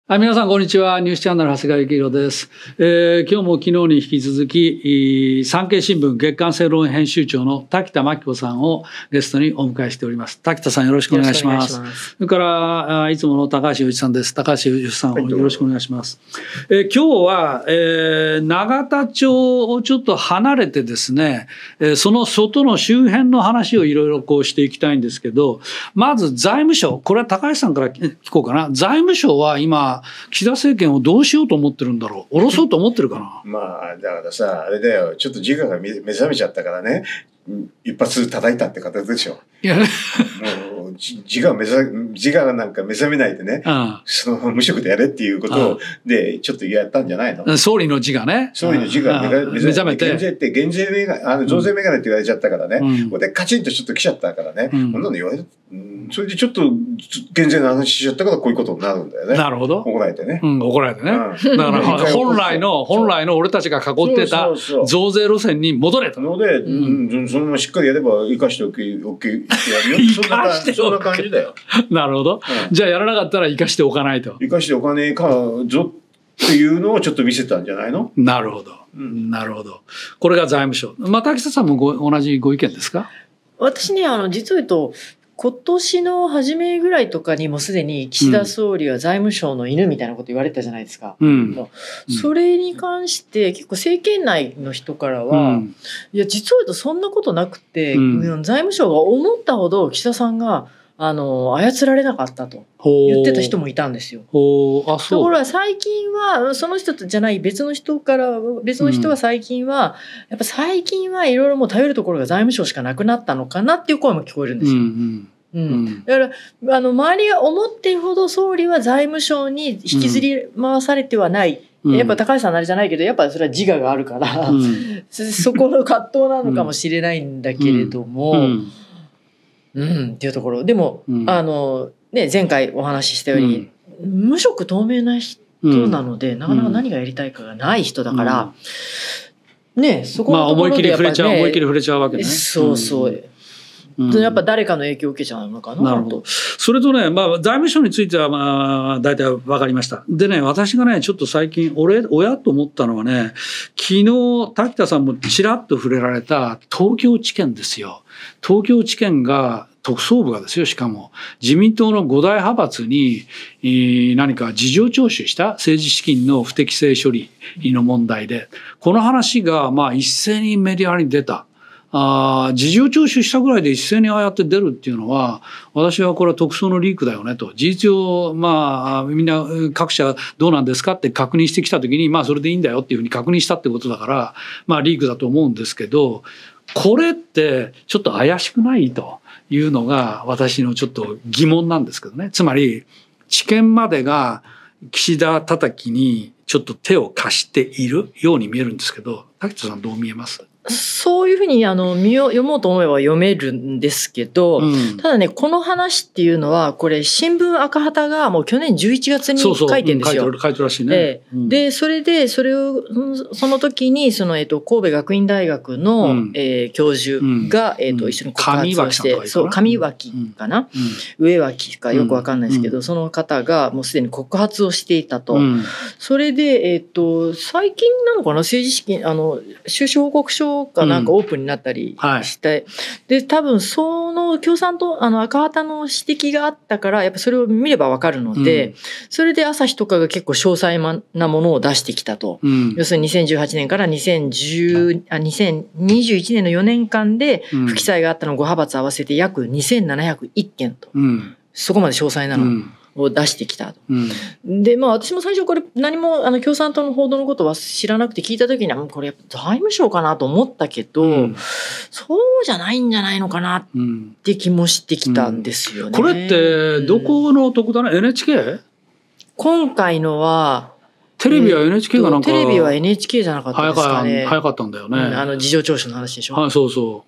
はい、皆さんこんにちは。ニュースチャンネル長谷川幸宏です。今日も昨日に引き続き、産経新聞月刊正論編集長の滝田真紀子さんをゲストにお迎えしております。滝田さんよろしくお願いします。それからいつもの高橋洋一さんです。高橋洋一さんをよろしくお願いします。今日は、永田町をちょっと離れてですね、その外の周辺の話をいろいろこうしていきたいんですけど、まず財務省、これは高橋さんから聞こうかな。財務省は今岸田政権をどうしようと思ってるんだろう。下ろそうと思ってるかな。 まあだからさ、あれだよ、ちょっと自我が目覚めちゃったからね、一発叩いたって形でしょ。いやもう自我がなんか目覚めないでね、その無職でやれっていうことでちょっとやったんじゃないの。 総理の自我ね。 総理の自我が目覚めて、減税メガネ、増税メガネって言われちゃったからね、これでカチンとちょっと来ちゃったからね、こんなの言われる。それでちょっと減税の話しちゃったからこういうことになるんだよね。 なるほど。 怒られてね。 怒られてね。だから本来の俺たちが囲ってた増税路線に戻れと。 ので、そのまましっかりやれば生かしておけやるよ。そんな感じだよ。 なるほど。じゃあやらなかったら生かしておかないと。 生かしておかねえかぞっていうのをちょっと見せたんじゃないの。 なるほど。なるほど。これが財務省。滝田さんも同じご意見ですか。 私ね、実を言うと今年の初めぐらいとかにもすでに岸田総理は財務省の犬みたいなこと言われてたじゃないですか。それに関して結構政権内の人からは、いや実を言うとそんなことなくて、財務省が思ったほど岸田さんが操られなかったと言ってた人もいたんですよ。ところが最近はその人じゃない別の人は最近はやっぱ最近はいろいろもう頼るところが財務省しかなくなったのかなっていう声も聞こえるんですよ。だから周りが思っているほど総理は財務省に引きずり回されてはない。やっぱ高橋さんのあれじゃないけどやっぱそれは自我があるから、そこの葛藤なのかもしれないんだけれども。っていうところでも、前回お話ししたように、無色透明な人なので、なかなか何がやりたいかがない人だから、そこのところでやっぱり思い切り触れちゃうわけね。 そうそう。やっぱ誰かの影響を受けちゃうのかな。 なるほど。それとね、財務省については大体分かりました。でね、私がねちょっと最近親と思ったのはね、昨日滝田さんもちらっと触れられた東京地検ですよ。東京地検が特捜部がですよ、しかも自民党の5大派閥に何か事情聴取した政治資金の不適正処理の問題で、この話が一斉にメディアに出た。事情聴取したぐらいで一斉にああやって出るっていうのは、私はこれは特捜のリークだよねと。事実上みんな各社どうなんですかって確認してきた時にそれでいいんだよっていうふうに確認したってことだからリークだと思うんですけど、これってちょっと怪しくないというのが私のちょっと疑問なんですけどね。つまり知見までが岸田叩きにちょっと手を貸しているように見えるんですけど、滝田さんどう見えます？ そういうふうに読もうと思えば読めるんですけど、ただねこの話っていうのはこれ新聞赤旗がもう去年11月に書いてるんですよ。 書いてるらしいね。 でそれをその時に神戸学院大学の、教授が、一緒に告発をして、上脇かな、上脇かよくわかんないですけど、その方がもうすでに告発をしていたと。それで最近なのかな、政治資金収支報告書がなんかオープンになったりして、で多分その共産党赤旗の指摘があったからやっぱそれを見ればわかるので、それで朝日とかが結構詳細なものを出してきたと。要するに2018年から2021年の4年間で不記載があったの5派閥合わせて約2701件と、そこまで詳細なのを出してきたと。で私も最初これ何も共産党の報道のことは知らなくて聞いた時にはこれやっぱ財務省かなと思ったけど、そうじゃないんじゃないのかなって気もしてきたんですよね。 これってどこの特ダネ NHK？ 今回のはテレビは NHK がなんかテレビは NHK じゃなかったですかね。 早かったんだよね。 事情聴取の話でしょ。 はい、そうそう。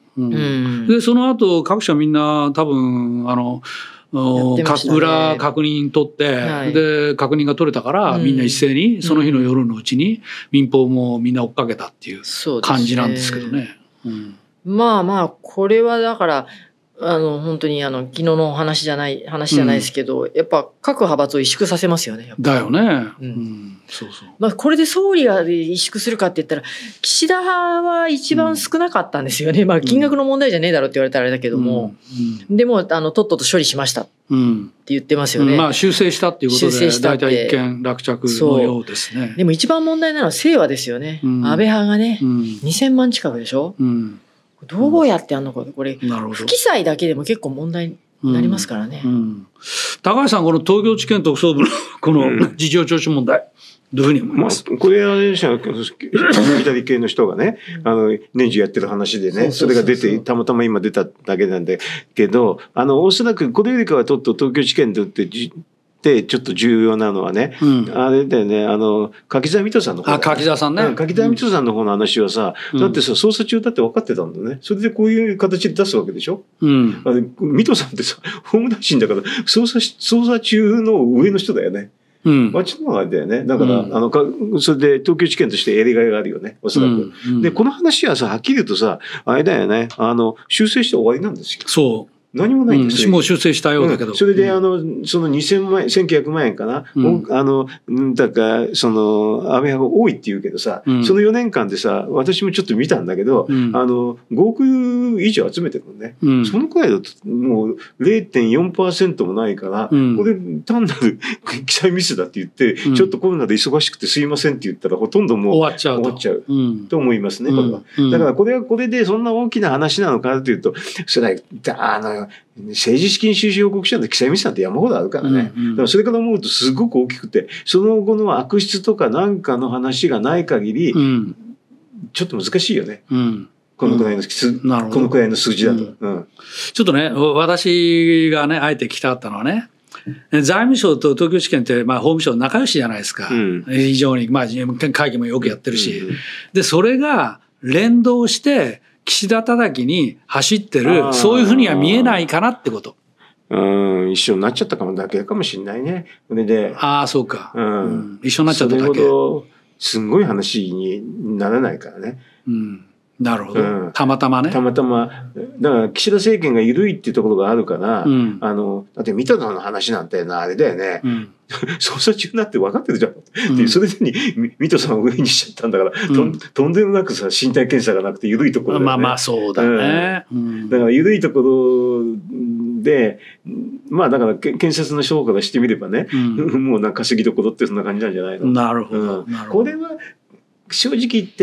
でその後各社みんな多分裏確認取って、で確認が取れたからみんな一斉にその日の夜のうちに民放もみんな追っかけたっていう感じなんですけどね。 これはだから本当に昨日の話じゃないですけど、やっぱ各派閥を萎縮させますよね。 だよね。 そうそう。まあこれで総理が萎縮するかって言ったら、岸田派は一番少なかったんですよね。まあ金額の問題じゃねえだろって言われたらあれだけども、でもとっとと処理しましたって言ってますよね。 まあ修正したっていうことで大体一件落着のようですね。 でも一番問題なのは清和ですよね。安倍派がね、2000万近くでしょ。どうやってやるのか、これ不記載だけでも結構問題になりますからね。 高橋さん、この東京地検特捜部のこの事情聴取問題、どういうふうに思います？ これは左系の人がね、年中やってる話でね、それが出て、たまたま今出ただけなんだけど、おそらくこれよりかはちょっと東京地検ってちょっと重要なのはね、あれだよね、柿沢水戸さんの方、 柿沢さんね。 柿沢水戸さんの方の話はさ、だってさ、捜査中だって分かってたんだね。それでこういう形で出すわけでしょ。水戸さんってさ、法務大臣だから、捜査中の上の人だよね。あっちの方があれだよね。だから、それで東京地検としてやりがいがあるよね、おそらく。で、この話はさ、はっきり言うとさ、あれだよね、修正して終わりなんですよ。 そう。 何もないんですよ。 もう修正したようだけど。 それで、その1900万円かな。だから、安倍派が多いって言うけどさ、その4年間でさ、私もちょっと見たんだけど、5億以上集めてるのね。そのくらいだと、もう 0.4% もないから、これ単なる記載ミスだって言って、ちょっとコロナで忙しくてすいませんって言ったら、ほとんどもう終わっちゃうと思いますね、これは。だから、これはこれでそんな大きな話なのかというと、それは、政治資金収支報告書の記載ミスなんて山ほどあるからね。だからそれから思うとすごく大きくて、その後の悪質とかなんかの話がない限り、ちょっと難しいよね。このくらいの数字だと。 ちょっとね、私がね、あえて聞きたかったのはね、財務省と東京地検って、まあ、法務省仲良しじゃないですか。非常に、まあ、会議もよくやってるし。で、それが連動して、岸田叩きに走ってる、そういうふうには見えないかなってこと。 一緒になっちゃっただけかもしれないね。それで。 そうか。一緒になっちゃっただけ。 それほど、すんごい話にならないからね。 なるほど。たまたまね。 たまたま。だから、岸田政権が緩いっていうところがあるから、だって水戸の話なんてあれだよね。捜査中になって分かってるじゃん。それでに水戸さんを上にしちゃったんだから、とんでもなくさ、身体検査がなくて緩いところだよね。 まあそうだね。 だから緩いところで、まあだから検察の人からしてみればね、もうなんか稼ぎどころってそんな感じなんじゃないの。 なるほど。 これは正直言って、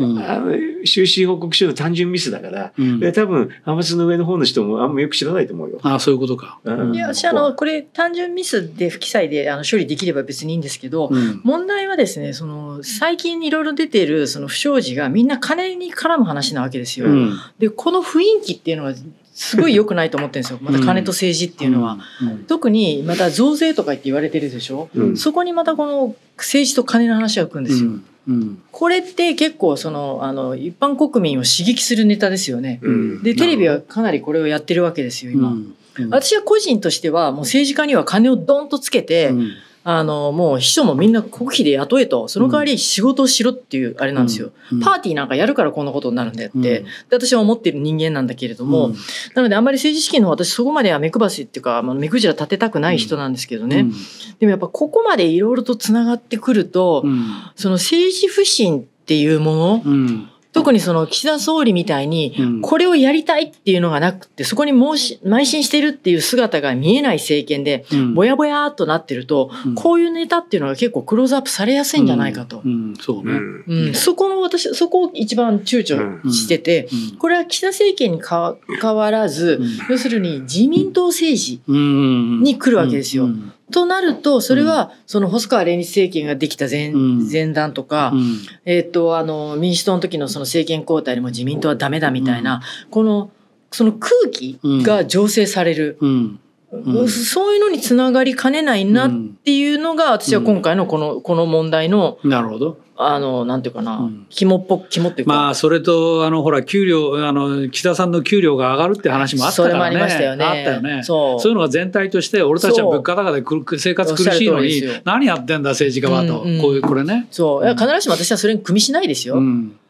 収支報告書の単純ミスだから、多分、派閥の上の方の人もあんまよく知らないと思うよ。 そういうことか。 いや、私これ単純ミスで不記載で処理できれば別にいいんですけど、問題はですね、最近いろいろ出ている不祥事がみんな金に絡む話なわけですよ。で、この雰囲気っていうのは、すごい良くないと思ってるんですよ。また金と政治っていうのは。特にまた増税とか言って言われてるでしょ。そこにまたこの政治と金の話が来るんですよ。これって結構一般国民を刺激するネタですよね。で、テレビはかなりこれをやってるわけですよ、今。私は個人としてはもう政治家には金をドンとつけて、もう秘書もみんな国費で雇えと、その代わり仕事をしろっていうあれなんですよ。パーティーなんかやるからこんなことになるんだよって、で私は思っている人間なんだけれども、なのであんまり政治資金の私そこまでは目配せっていうか、目くじら立てたくない人なんですけどね。でもやっぱここまでいろいろとつながってくると、その政治不信っていうもの、特に岸田総理みたいにこれをやりたいっていうのがなくて、そこに邁進してるっていう姿が見えない政権でぼやぼやっとなってると、こういうネタっていうのが結構クローズアップされやすいんじゃないかと。そこを一番躊躇してて、これは岸田政権に変わらず、要するに自民党政治に来るわけですよ。となると、それは、細川連立政権ができた前段とか、民主党の時の政権交代でも自民党はダメだみたいな、その空気が醸成される。そういうのにつながりかねないなっていうのが、私は今回のこの問題の、 なるほど。 なんていうかな、肝っていうか。 まあ、それと、ほら、岸田さんの給料が上がるって話もあったからね。 それもありましたよね。 あったよね。そういうのが全体として、俺たちは物価高で生活苦しいのに、何やってんだ、政治家はと。これね。 そう。必ずしも私はそれに組みしないですよ。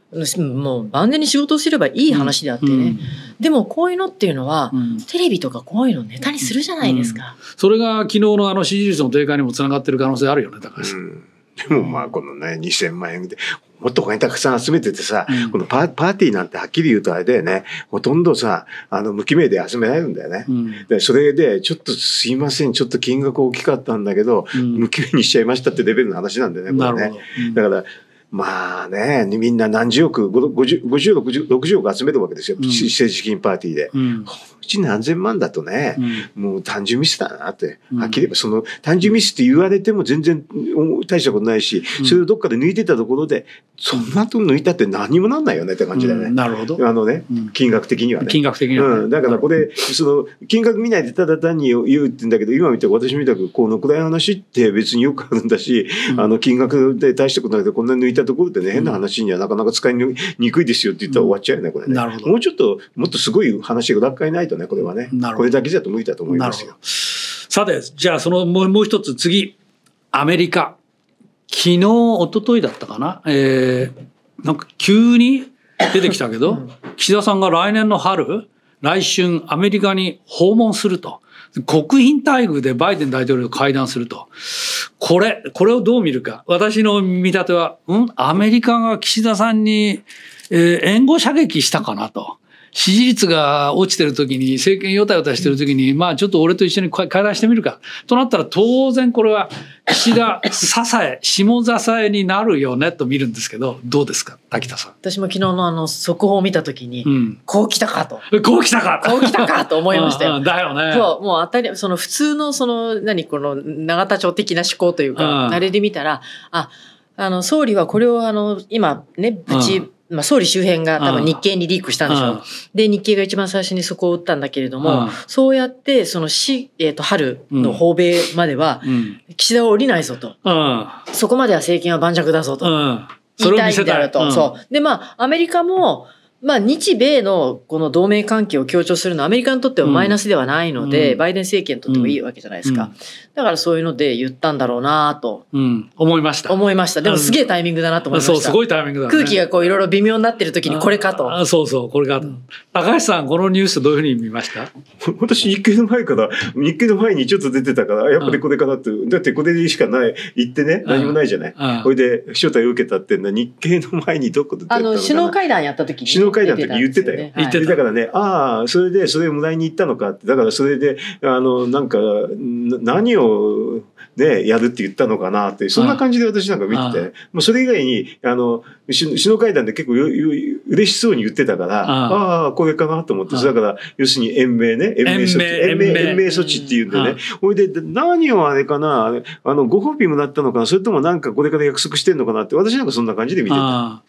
もう万全に仕事をすればいい話であってね、でもこういうのっていうのは、テレビとかこういうのネタにするじゃないですか。 それが昨日の支持率の低下にもつながってる可能性あるよね、高橋さん。 でもまあこのね2000万円でもっとお金たくさん集めててさ、このパーティーなんてはっきり言うとあれだよね、ほとんどさ無記名で集められるんだよね。でそれでちょっとすいません、ちょっと金額大きかったんだけど、無記名にしちゃいましたってレベルの話なんだよね、これね。だからまあね、みんな何十億、50、60億集めるわけですよ。政治資金パーティーで。うち何千万だとね、もう単純ミスだなって。はっきり言えば、その単純ミスって言われても全然大したことないし、それをどっかで抜いてたところで、そんなと抜いたって何もなんないよねって感じだよね。 なるほど。 金額的にはね。 金額的には。 だからこれ、金額見ないでただ単に言うって言うんだけど、今見て私みたく、このくらいの話って別によくあるんだし、金額で大したことないけど、こんなに抜いたところでね、変な話にはなかなか使いにくいですよって言ったら終わっちゃうよね、これね。 なるほど。 もうちょっと、もっとすごい話が裏返ないとね、これはね。これだけじゃ無理だと思いますよ。 さて、じゃあもう一つ次、アメリカ。昨日、一昨日だったかな。なんか急に出てきたけど、岸田さんが来年の春、来春アメリカに訪問すると。国賓待遇でバイデン大統領と会談すると。これをどう見るか。私の見立ては、アメリカが岸田さんに、援護射撃したかなと。支持率が落ちてる時に、政権よたよたしてる時に、まあちょっと俺と一緒に会談してみるか。となったら当然これは岸田下支えになるよねと見るんですけど、どうですか、滝田さん。 私も昨日の速報を見た時に、こう来たかと。 こう来たかこう来たかと思いましたよ。 だよね。 そう、もう当たり、普通のこの永田町的な思考というか、あれで見たら、総理はこれを今ね、総理周辺が多分日経にリークしたんでしょう。で、日経が一番最初にそこを打ったんだけれども、そうやって、春の訪米までは、岸田は降りないぞと。そこまでは政権は盤石だぞと。言いたいんであると。そう。で、アメリカも、日米のこの同盟関係を強調するのはアメリカにとってはマイナスではないので、バイデン政権にとってもいいわけじゃないですか。だからそういうので言ったんだろうなと。 思いました。 でもすげえタイミングだなと思いました。 そう、すごいタイミングだね。 空気がいろいろ微妙になってる時にこれかと。 そう、これかと。高橋さん、このニュースどういうふうに見ました？ 私、日経の前にちょっと出てたから、やっぱりこれかなって。だってこれでしかない、言ってね、何もないじゃない。これで招待を受けたってんのは日経の前にどこで出たのかな。 首脳会談やった時に。 首脳会談の時言ってたよ。だからね、それをもらいに行ったのかって、だからそれで、なんか、何を、ね、やるって言ったのかなって、そんな感じで私なんか見てて、もうそれ以外に、首脳会談で結構嬉しそうに言ってたから、これかなと思って、だから、要するに延命措置っていうんでね、ほいで、何をあれかな、ご褒美もらったのかな、それともなんかこれから約束してんのかなって、私なんかそんな感じで見てた。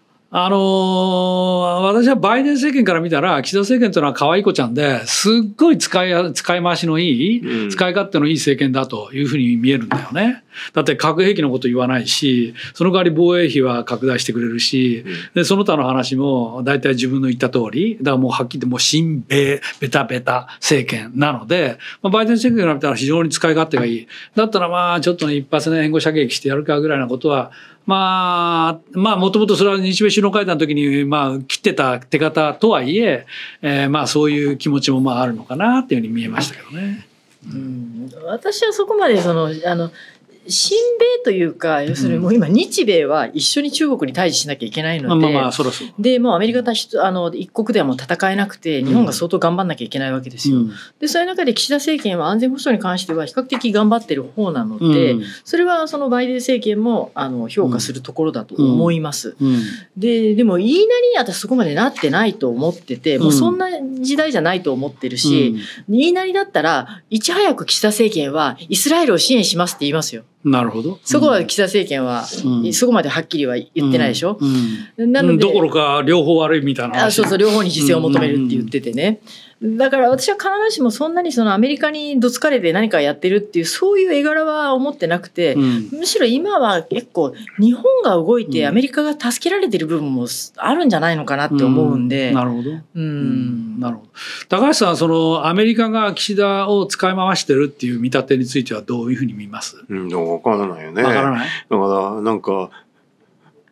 私はバイデン政権から見たら、岸田政権というのは可愛い子ちゃんで、すっごい使い回しのいい、使い勝手のいい政権だというふうに見えるんだよね。だって核兵器のこと言わないし、その代わり防衛費は拡大してくれるし、で、その他の話も大体自分の言った通り、だからもうはっきり言ってもう親米ベタベタ政権なので、バイデン政権から見たら非常に使い勝手がいい。だったらちょっとね、一発ね、援護射撃してやるかぐらいなことは、もともとそれは日米首脳会談の時に、切ってた手形とはいえ、そういう気持ちもあるのかなっていうふうに見えましたけどね。 私はそこまで親米というか、要するにもう今日米は一緒に中国に対峙しなきゃいけないので、でもうアメリカ一国ではもう戦えなくて、日本が相当頑張んなきゃいけないわけですよ。でそういう中で岸田政権は安全保障に関しては比較的頑張ってる方なので、それはそのバイデン政権も評価するところだと思います。でも言いなりに私そこまでなってないと思ってて、もうそんな時代じゃないと思ってるし、言いなりだったらいち早く岸田政権はイスラエルを支援しますって言いますよ。 なるほど。 そこは岸田政権は、そこまではっきりは言ってないでしょ。なのでどころか両方悪いみたいな話。 そう、両方に自制を求めるって言っててね。だから私は必ずしもそんなにアメリカにどつかれて何かやってるっていうそういう絵柄は思ってなくて、むしろ今は結構日本が動いてアメリカが助けられてる部分もあるんじゃないのかなって思うんで。 なるほど。なるほど。高橋さん、アメリカが岸田を使い回してるっていう見立てについてはどういうふうに見ます？ わからないよね。 わからない。 だからなんか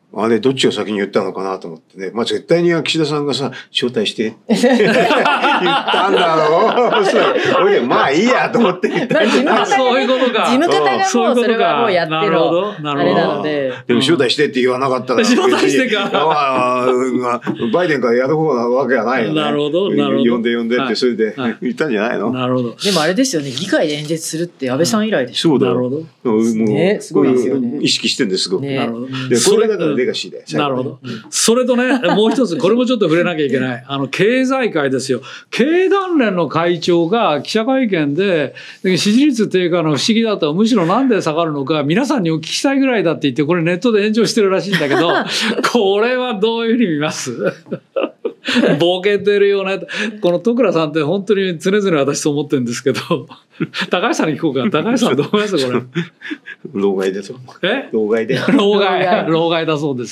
あれ、どっちが先に言ったのかなと思ってね。まあ、絶対に岸田さんがさ、招待してって言ったんだろう。俺、まあいいやと思って言ったんじゃない。 そういうことか。 事務方がもうそれはもうやってる。あれなので。 でも招待してって言わなかったら。 招待してか。 バイデンからやる方なわけがないよね。 なるほど、なるほど。 呼んでって、それで言ったんじゃないの？ なるほど。 でもあれですよね、議会で演説するって安倍さん以来でしょ。 そうだ。 なるほど。 ね、すごいですよね。 意識してんです、すごく。 なるほど。 これだからレガシーで。 なるほど。それとね、もう一つ、これもちょっと触れなきゃいけない。経済界ですよ。経団連の会長が記者会見で、支持率低下の不思議だと、むしろなんで下がるのか、皆さんにお聞きしたいぐらいだって言って、これネットで炎上してるらしいんだけど、これはどういうふうに見ますボケてるよね。この戸倉さんって本当に常々私そう思ってるんですけど、高橋さんに聞こうか。高橋さんどう思いますこれ。 老害ですよ。老害で。 老害だそうです。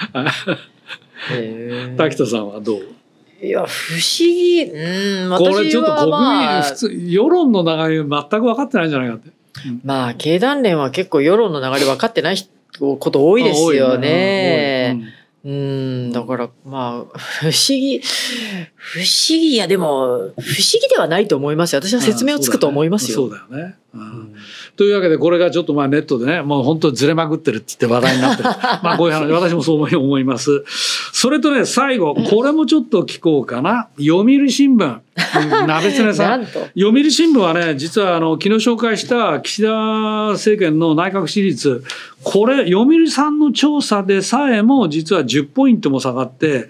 滝田さんはどう？ いや、不思議。 これちょっと国民、普通、世論の流れ全く分かってないんじゃないかって。 まあ、経団連は結構世論の流れ分かってないこと多いですよね。だから、まあ、不思議、いや、でも、不思議ではないと思いますよ。私は説明をつくと思いますよ。 そうだよね。というわけで、これがちょっとまあネットでね、もう本当にずれまくってるって言って話題になってる。まあこういう話、私もそう思います。それとね、最後、これもちょっと聞こうかな。読売新聞。鍋常さん。読売新聞はね、実は昨日紹介した岸田政権の内閣支持率、これ、読売さんの調査でさえも実は10ポイントも下がって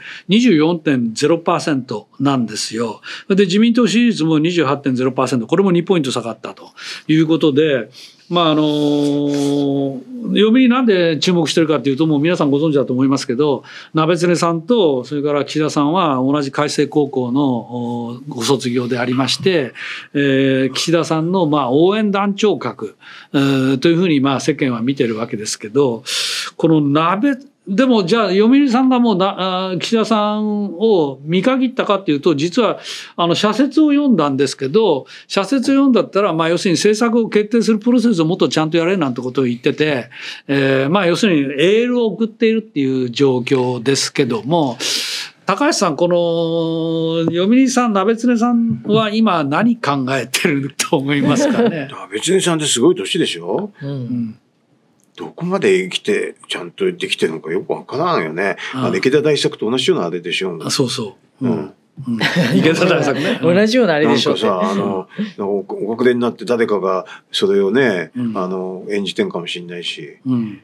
24.0% なんですよ。で、自民党支持率も 28.0%、これも2ポイント下がったということで、まあ読売なんで注目してるかというと、もう皆さんご存知だと思いますけど、鍋常さんとそれから岸田さんは同じ開成高校のご卒業でありまして、岸田さんのまあ応援団長格というふうにまあ世間は見てるわけですけど、このでもじゃあ読売さんがもう岸田さんを見限ったかっていうと、実は社説を読んだんですけど、社説を読んだったらまあ要するに政策を決定するプロセスをもっとちゃんとやれなんてことを言ってて、まあ要するにエールを送っているっていう状況ですけども、高橋さん、この読売さん、鍋常さんは今何考えてると思いますかね。 鍋常さんってすごい年でしょ。どこまで生きてちゃんとできてるのかよくわからんよね。池田大作と同じようなあれでしょ。 そうそう。池田大作ね。 同じようなあれでしょ。 なんかさ、お隠れになって誰かがそれをね、演じてんかもしれないし、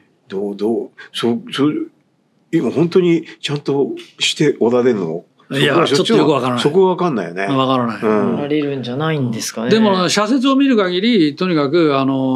今本当にちゃんとしておられるの？ いや、ちょっとよくわからない。 そこはわかんないよね。 わからない。 おられるんじゃないんですかね。 でも、社説を見る限り、とにかく、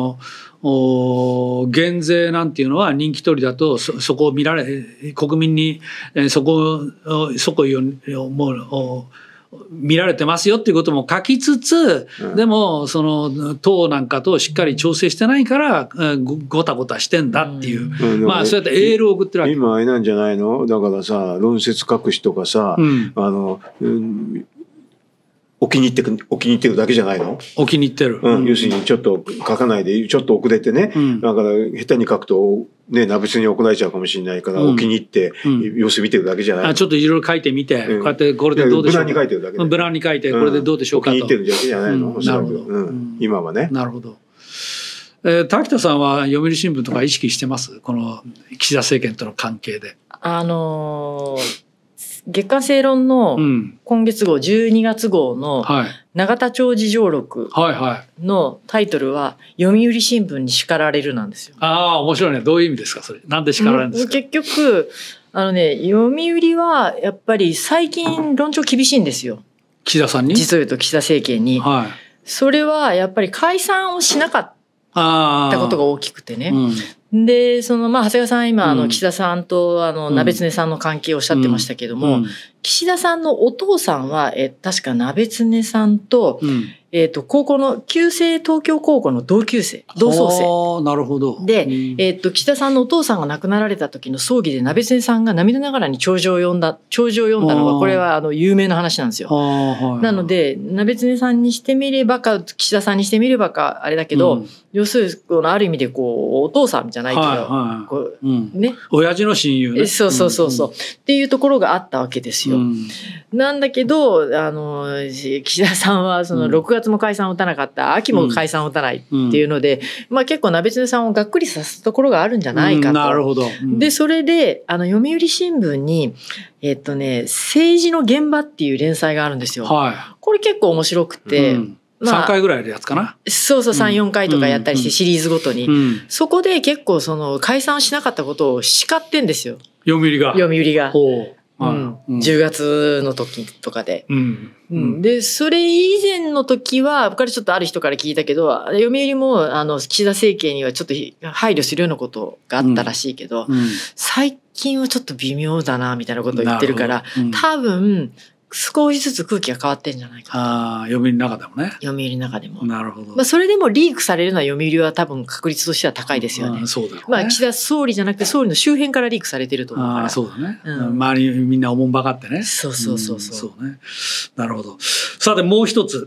減税なんていうのは人気取りだと、そこを国民に、そこをもう、見られてますよっていうことも書きつつ、でもその党なんかとしっかり調整してないからごたごたしてんだっていう、まあそうやってエールを送ってるわけ。 今あれなんじゃないの？だからさ、論説書く人がさ、お気に入ってるだけじゃないの？ お気に入ってる。 要するにちょっと書かないで、ちょっと遅れてね。だから下手に書くと、ね、鍋常に怒られちゃうかもしれないから、お気に入って様子見てるだけじゃないの？ ちょっといろいろ書いてみて、こうやってこれでどうでしょうか。 無難に書いてるだけで。 無難に書いて、これでどうでしょうかと。 お気に入ってるだけじゃないの？ なるほど。 今はね。 なるほど。滝田さんは読売新聞とか意識してます？この岸田政権との関係で。 月刊正論の今月号、12月号の永田町事情録のタイトルは読売新聞に叱られるなんですよ。 ああ、面白いね。どういう意味ですかそれ。なんで叱られるんですか？ 結局読売はやっぱり最近論調厳しいんですよ。 岸田さんに？ 実を言うと岸田政権に。それはやっぱり解散をしなかったことが大きくてね。で、長谷川さん今、岸田さんと、鍋常さんの関係をおっしゃってましたけども、岸田さんのお父さんは、確か鍋常さんと、 高校の旧制東京高校の同窓生。 なるほど。 で、岸田さんのお父さんが亡くなられた時の葬儀で鍋常さんが涙ながらに弔辞を読んだのが、これは有名な話なんですよ。なので、鍋常さんにしてみればか、岸田さんにしてみればか、あれだけど、要するに、ある意味でお父さんじゃないけど、ね。 親父の親友ね。 そう。っていうところがあったわけですよ。なんだけど、岸田さんは、6月も解散を打たなかった、秋も解散を打たないっていうので、結構鍋常さんをがっくりさせたところがあるんじゃないかと。 なるほど。 で、それで、読売新聞に、政治の現場っていう連載があるんですよ。これ結構面白くて、 3回ぐらいやるやつかな。 そう、3、4回とかやったりして、シリーズごとに。そこで結構解散しなかったことを叱ってんですよ。 読売が。 10月の時とかで。で、それ以前の時は、僕からちょっとある人から聞いたけど、読売も、岸田政権にはちょっと配慮するようなことがあったらしいけど、最近はちょっと微妙だな、みたいなことを言ってるから、多分、少しずつ空気が変わってんじゃないかな。 読売の中でもね。 読売の中でも。 なるほど。 それでもリークされるのは読売は多分確率としては高いですよね。 そうだよね。 岸田総理じゃなくて総理の周辺からリークされてると思うから。 そうだね。周りみんなおもんばかってね。 そう。 そうね。なるほど。さてもう一つ。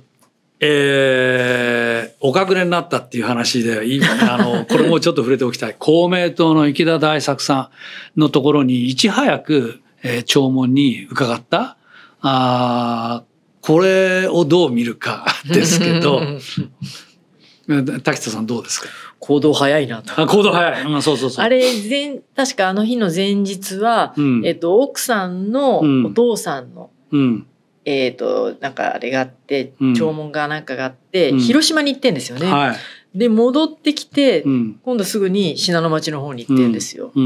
お隠れになったっていう話で、これもちょっと触れておきたい。公明党の池田大作さんのところにいち早く、弔問に伺った。これをどう見るかですけど、滝田さんどうですか？ 行動早いなと。 行動早い。そう。 あれ、確かあの日の前日は、奥さんのお父さんの、なんかあれがあって、弔問がなんかがあって、広島に行ってんですよね。で、戻ってきて、今度すぐに信濃町の方に行ってんですよ。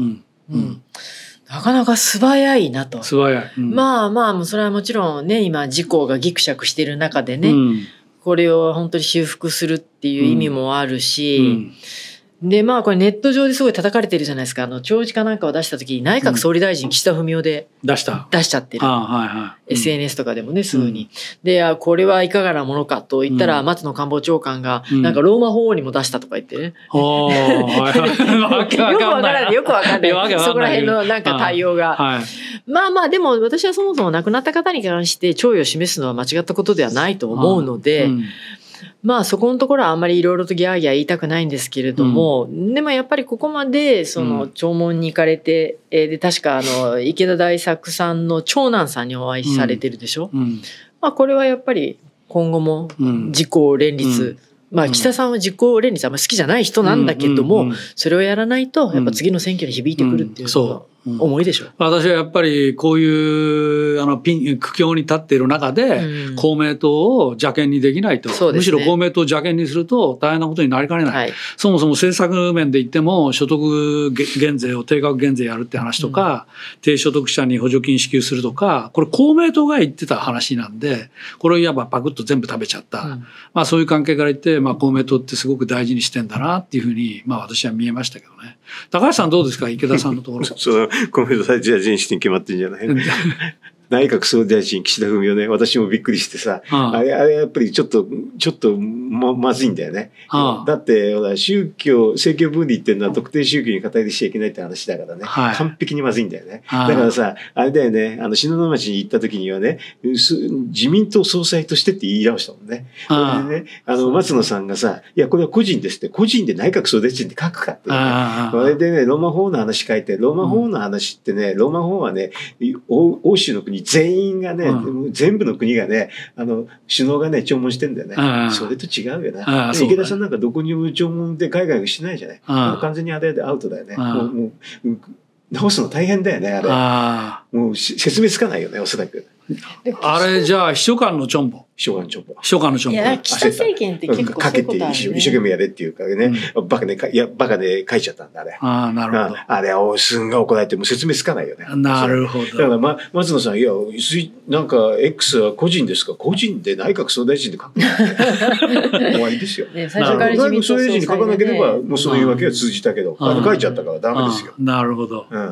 なかなか素早いなと。 素早い。 それはもちろんね、今自公がギクシャクしてる中でね、これを本当に修復するっていう意味もあるし、で、これネット上ですごい叩かれてるじゃないですか。弔辞かなんかを出した時に内閣総理大臣岸田文雄で出しちゃってる。SNS とかでもね、すぐに。で、これはいかがなものかと言ったら、松野官房長官が、なんかローマ法王にも出したとか言ってね。よくわかんない。そこら辺のなんか対応が。でも私はそもそも亡くなった方に関して弔意を示すのは間違ったことではないと思うので、そこのところはあんまりいろいろとギャーギャー言いたくないんですけれども、でもやっぱりここまで弔問に行かれて、で確か池田大作さんの長男さんにお会いされてるでしょ。これはやっぱり今後も自公連立、岸田さんは自公連立あんま好きじゃない人なんだけども、それをやらないとやっぱ次の選挙に響いてくるっていうのが思いでしょ。 私はやっぱりこういう苦境に立っている中で、公明党を邪険にできないと、むしろ公明党を邪険にすると大変なことになりかねない。そもそも政策面で言っても所得減税を定額減税やるって話とか、低所得者に補助金支給するとか、これ公明党が言ってた話なんで、これをいわばパクッと全部食べちゃった。そういう関係から言って、公明党ってすごく大事にしてんだなっていうふうに、私は見えましたけどね。高橋さんどうですか？池田さんのところ。 公明党大事にして決まってんじゃない内閣総理大臣岸田文雄ね、私もびっくりしてさ、あれやっぱりちょっとまずいんだよね。だって、政教分離っていうのは特定宗教に肩入れしちゃいけないって話だからね。完璧にまずいんだよね。だからさ、あれだよね、信濃町に行った時にはね、自民党総裁としてって言い直したもんね。でね、松野さんがさ、いや、これは個人ですって、個人で内閣総理大臣って書くかって、ね。それでね、ローマ法王の話書いて、ローマ法王の話ってね、ローマ法王はね、欧州の国全員がね、全部の国がね、首脳がね、弔問してんだよね。それと違うよな。池田さんなんかどこにも弔問で海外がしないじゃない。完全にあれでアウトだよね。もう直すの大変だよね、あれ。もう説明つかないよね、おそらく。 あれじゃあ秘書官のチョンボ。 秘書官のチョンボ。 秘書官のチョンボ。 いや、岸田政権って結構そういうことあるね。 一生懸命やれっていうかね、バカで書いちゃったんだ、あれ。 なるほど。 あれはすんが怒られても説明つかないよね。 なるほど。 だから松野さん、いや、なんか X は個人ですか？個人で内閣総理大臣で書くの終わりですよ。 最初から内閣総理大臣に書かなければ、もうそういうわけは通じたけど、書いちゃったからダメですよ。 なるほど。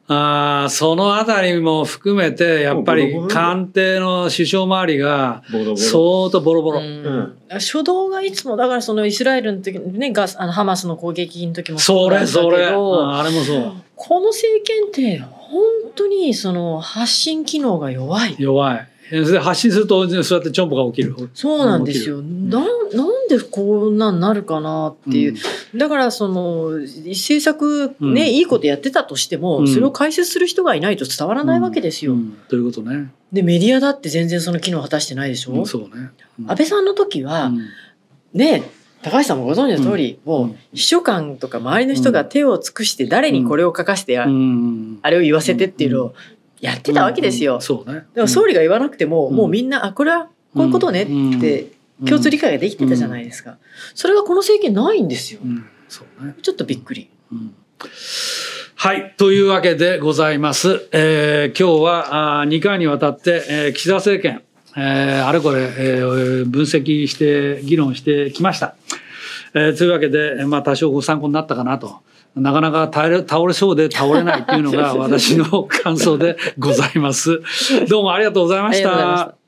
そのあたりも含めてやっぱり官邸の首相周りが相当ボロボロ。 初動がいつもだからそのイスラエルの時にねハマスの攻撃の時もそうだったけど、 あれもそう。 この政権って本当にその発信機能が弱い。 発信するとそうやってチョンポが起きる。 そうなんですよ。なんでこんなんなるかなっていう。だからその政策ね、いいことやってたとしても、それを解説する人がいないと伝わらないわけですよ。 ということね。 でメディアだって全然その機能を果たしてないでしょ。 そうね。 安倍さんの時は、ね、高橋さんもご存知の通り、もう秘書官とか周りの人が手を尽くして誰にこれを書かせてあれを言わせてっていうのをやってたわけですよ。 そうね。 でも総理が言わなくても、もうみんなこれはこういうことねって共通理解ができてたじゃないですか。それがこの政権ないんですよ。 そうね。 ちょっとびっくり。 はい。というわけでございます。今日は2回にわたって、岸田政権、あれこれ、分析して議論してきました。というわけで、多少ご参考になったかなと。なかなか倒れそうで倒れないっていうのが私の感想でございます。どうもありがとうございました。